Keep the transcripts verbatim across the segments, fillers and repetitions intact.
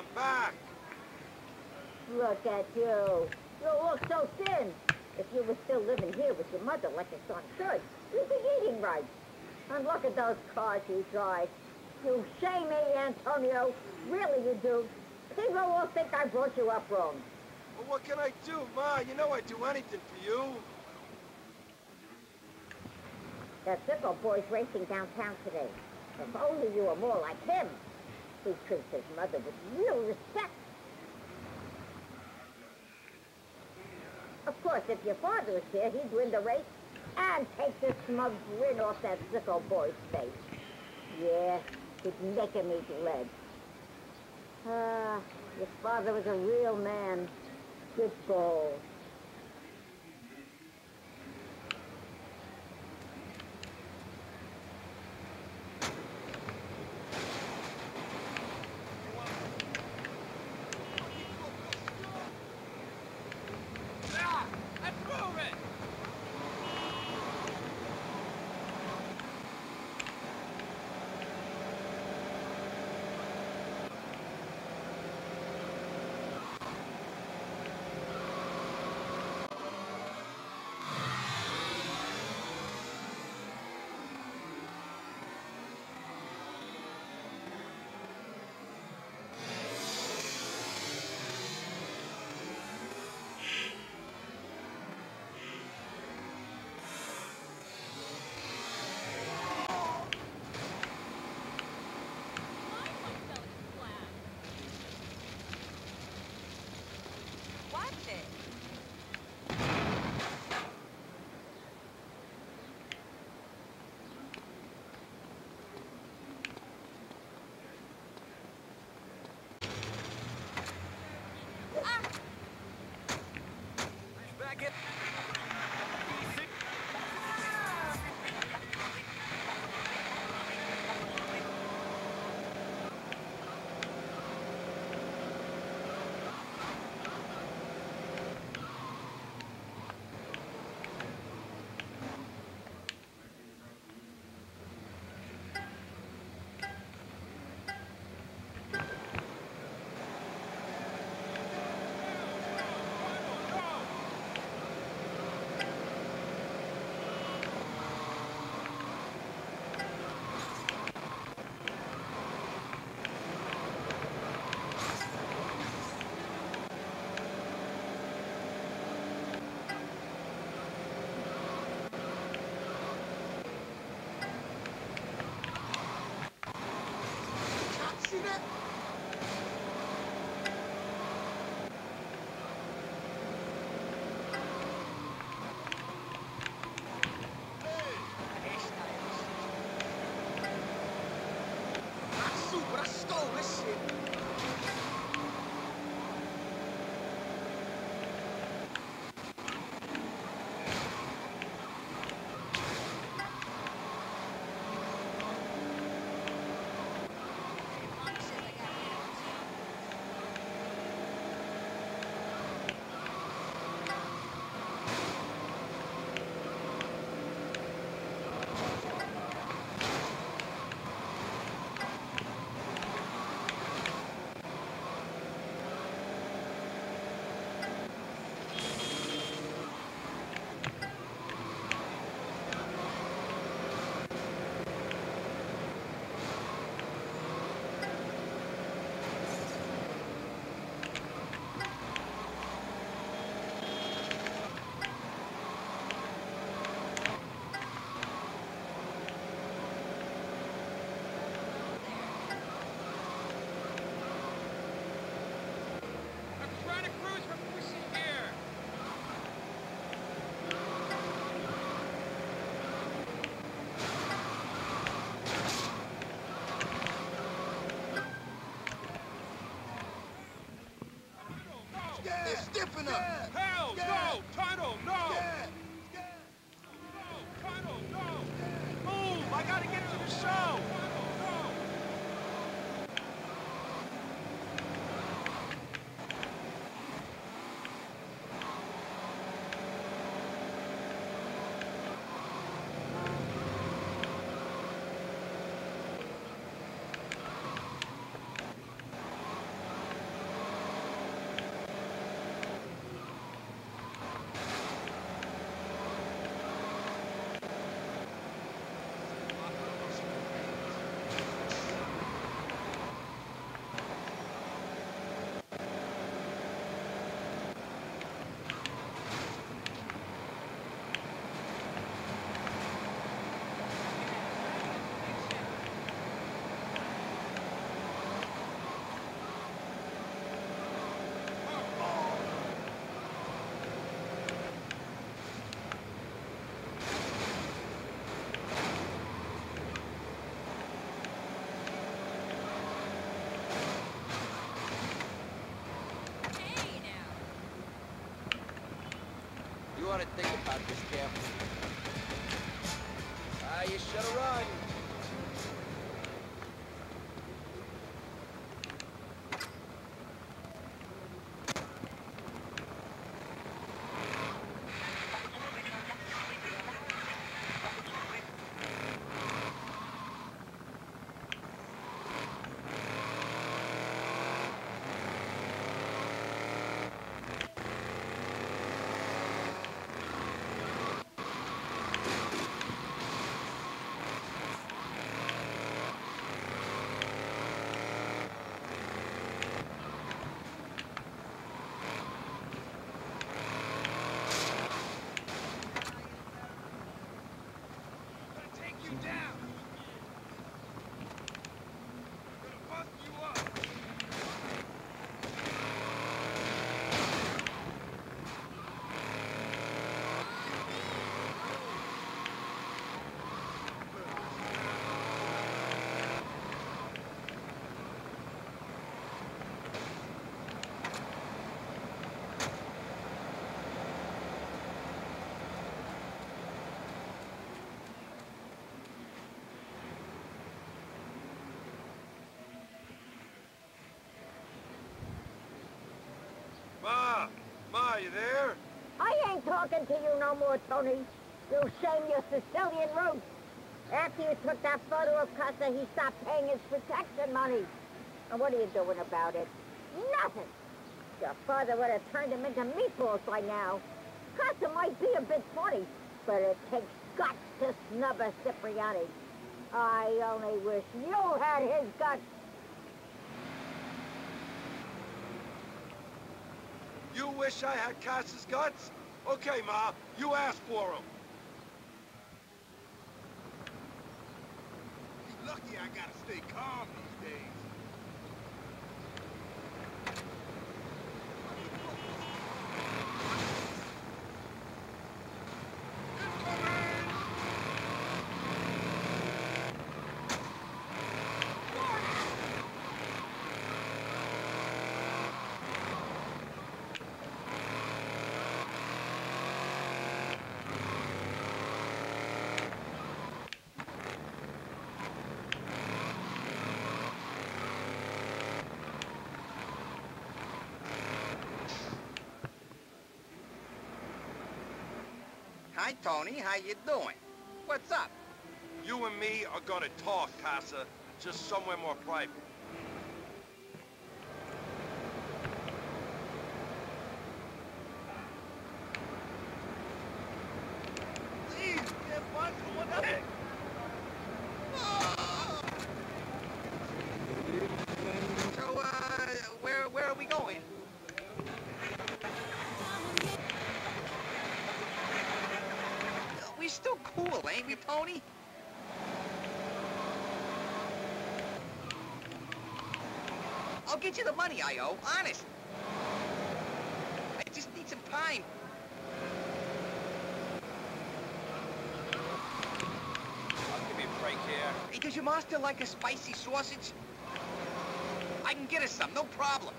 I'm back. Look at you. You look so thin. If you were still living here with your mother like a son should, you'd be eating right. And look at those cars you drive. You shame me, Antonio. Really you do. People will think I brought you up wrong. Well, what can I do, Ma? You know I'd do anything for you. That Sickle boy's racing downtown today. If only you were more like him. He treats his mother with real respect. Of course, if your father was here, he'd win the race and take this smug grin off that Sickle boy's face. Yeah, he'd make him eat lead. Ah, your father was a real man. Good ball. They're stiffing up. Hell, no! Tunnel, no! No, tunnel, no! Move! I gotta get to the show! want to think about this carefully. Ah, you should have run. Ma! Ma, you there? I ain't talking to you no more, Tony. You shame your Sicilian roots. After you took that photo of Casa, he stopped paying his protection money. And what are you doing about it? Nothing. Your father would have turned him into meatballs by now. Casa might be a bit funny, but it takes guts to snub a Cipriani. I only wish you had his guts. You wish I had Casa's guts? Okay, Ma, you asked for them. He's lucky I gotta stay calm these days. Hi, Tony. How you doing? What's up? You and me are gonna talk, Casa. Just somewhere more private. Please, get one someone else. So, uh, where, where are we going? We still cool, ain't we, Tony? I'll get you the money I owe, honest. I just need some time. I'll give you a break here. Hey, does your master like a spicy sausage? I can get us some, no problem.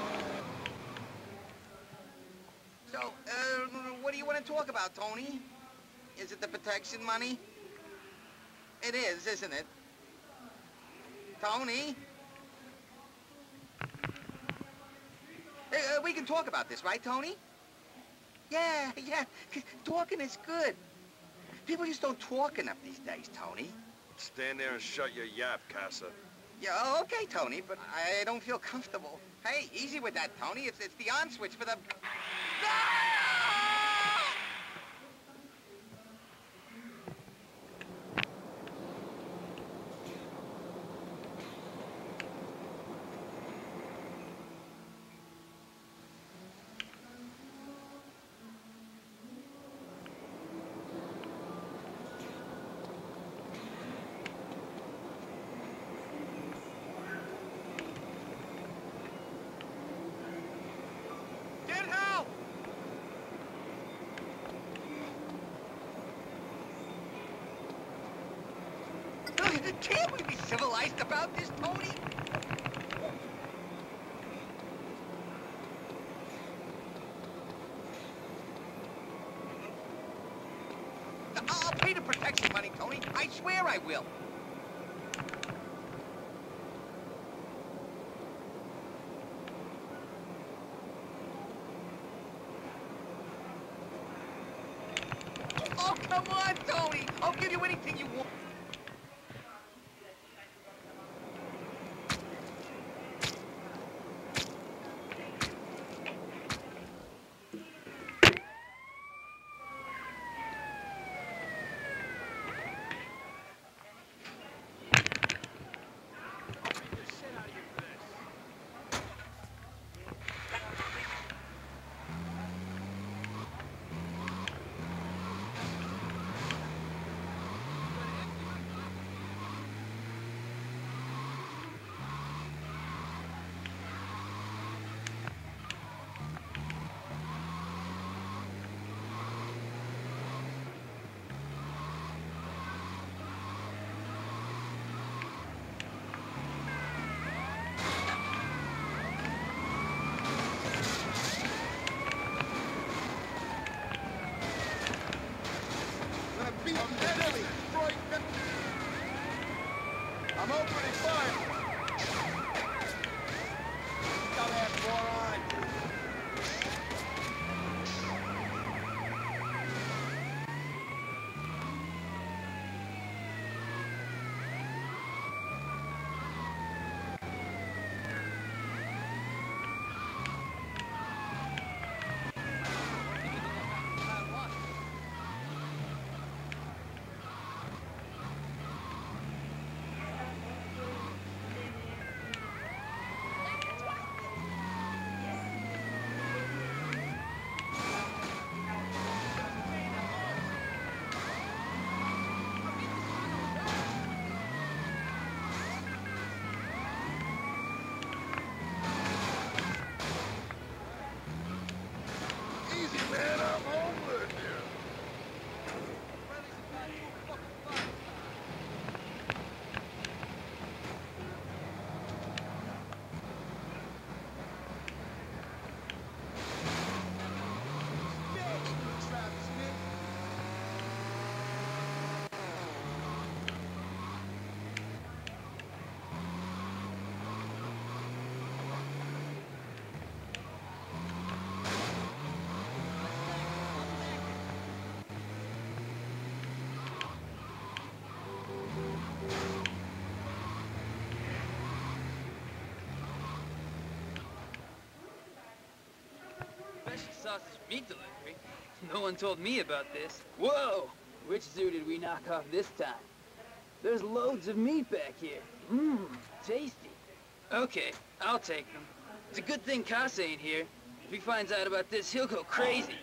So, uh, what do you want to talk about, Tony? Is it the protection money? It is, isn't it? Tony? Hey, uh, we can talk about this, right, Tony? Yeah, yeah, 'cause talking is good. People just don't talk enough these days, Tony. Stand there and shut your yap, Casa. Yeah, okay, Tony, but I don't feel comfortable. Hey, easy with that, Tony. It's, it's the on switch for the... Get help! Can't we be civilized about this, Tony? I'll pay the protection money, Tony. I swear I will. Oh, come on, Tony. I'll give you anything you want. I'm opening fire! Dumbass moron! Man, I'm homeless here. Special sausage meat delivery? No one told me about this. Whoa! Which zoo did we knock off this time? There's loads of meat back here. Mmm, tasty. Okay, I'll take them. It's a good thing Casa ain't here. If he finds out about this, he'll go crazy.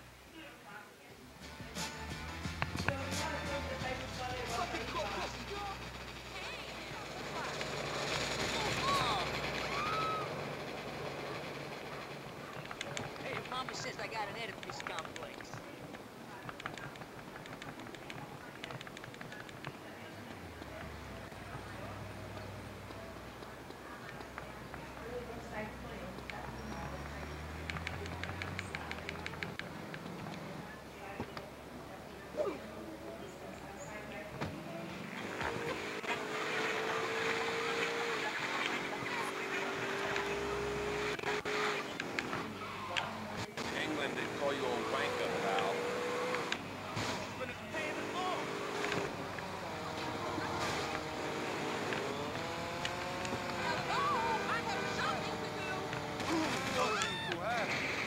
Hey, Mama says I got an Oedipus complex. there.